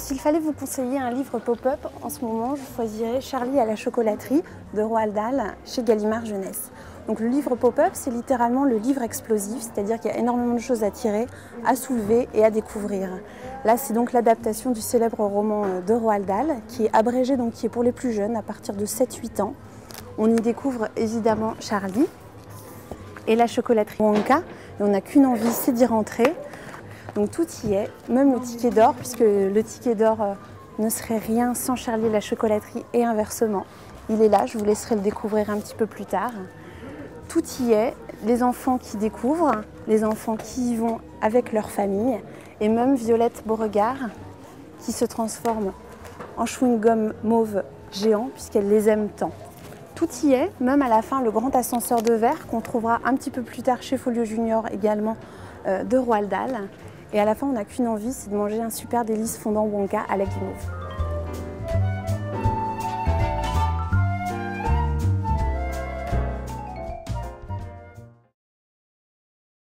S'il fallait vous conseiller un livre pop-up, en ce moment, je choisirais Charlie à la chocolaterie de Roald Dahl chez Gallimard Jeunesse. Donc le livre pop-up, c'est littéralement le livre explosif, c'est-à-dire qu'il y a énormément de choses à tirer, à soulever et à découvrir. Là, c'est donc l'adaptation du célèbre roman de Roald Dahl, qui est abrégé, donc qui est pour les plus jeunes, à partir de 7-8 ans. On y découvre évidemment Charlie et la chocolaterie Wonka, et on n'a qu'une envie, c'est d'y rentrer. Donc tout y est, même le ticket d'or, puisque le ticket d'or ne serait rien sans Charlie et la chocolaterie et inversement. Il est là, je vous laisserai le découvrir un petit peu plus tard. Tout y est, les enfants qui découvrent, les enfants qui y vont avec leur famille, et même Violette Beauregard qui se transforme en chewing-gum mauve géant puisqu'elle les aime tant. Tout y est, même à la fin le grand ascenseur de verre qu'on trouvera un petit peu plus tard chez Folio Junior également de Roald Dahl. Et à la fin, on n'a qu'une envie, c'est de manger un super délice fondant Wonka à la guimauve.